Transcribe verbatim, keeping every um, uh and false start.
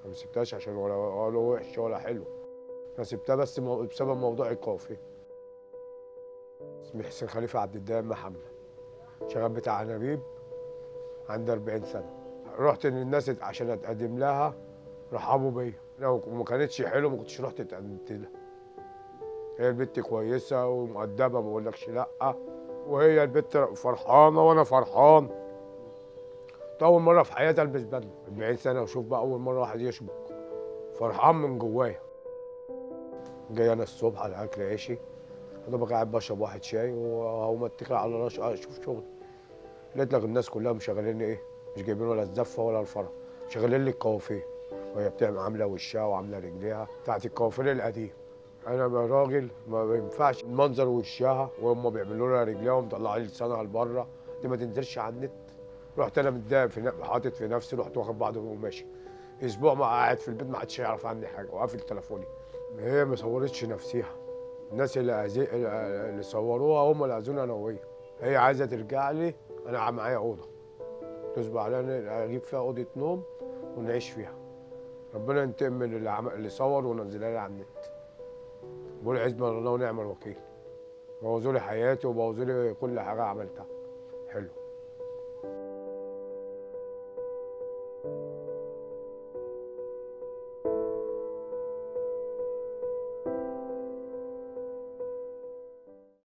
ما سبتهاش عشان ولا ولا وحش ولا حلو. انا سبتها بس مو- بسبب موضوع الكوافير. اسمي حسين خليفه عبد الدايم محمد، شغال بتاع انابيب، عندي أربعين سنه. رحت للناس عشان اتقدم لها، رحبوا بيا. لو ما كانتش حلوه ما كنتش رحت اتقدمت لها. هي البت كويسه ومؤدبه، ما بقولكش لا، وهي البت فرحانه وانا فرحان. كنت اول مره في حياتي البس بدله أربعين سنه، وشوف بقى اول مره واحد يشبك، فرحان من جوايا. جاي انا الصبح على اكل عيشي، انا بقى قاعد بشرب واحد شاي وهقوم اتكل على رش اشوف شغل. لقيت لك الناس كلها مشغلين ايه؟ مش جايبين ولا الزفه ولا الفرح، شغالين لي الكوافير، وهي بتعمل عامله وشها وعامله رجليها بتاعت الكوافير القديم. انا بقى راجل ما ينفعش منظر وشها وهم بيعملوا لها رجليها ومطلعين لسانها لبره، دي ما تنزلش على النت. رحت انا متضايق في ن- حاطط في نفسي، رحت واخد بعضه وماشي. اسبوع ما قاعد في البيت ما حدش يعرف عني حاجه، وقافل تليفوني. هي ما صورتش نفسها، الناس اللي أزي... اللي صوروها هم اللي اذوني انا وهي. هي عايزه ترجع لي، انا معايا اوضه تصبح علينا اجيب فيها اوضه نوم ونعيش فيها. ربنا ينتقم من اللي, عم... اللي صور ونزلها لي على النت. بقول حسبنا الله ونعم الوكيل. بوظوا لي حياتي وبوظوا لي كل حاجه عملتها. حلو.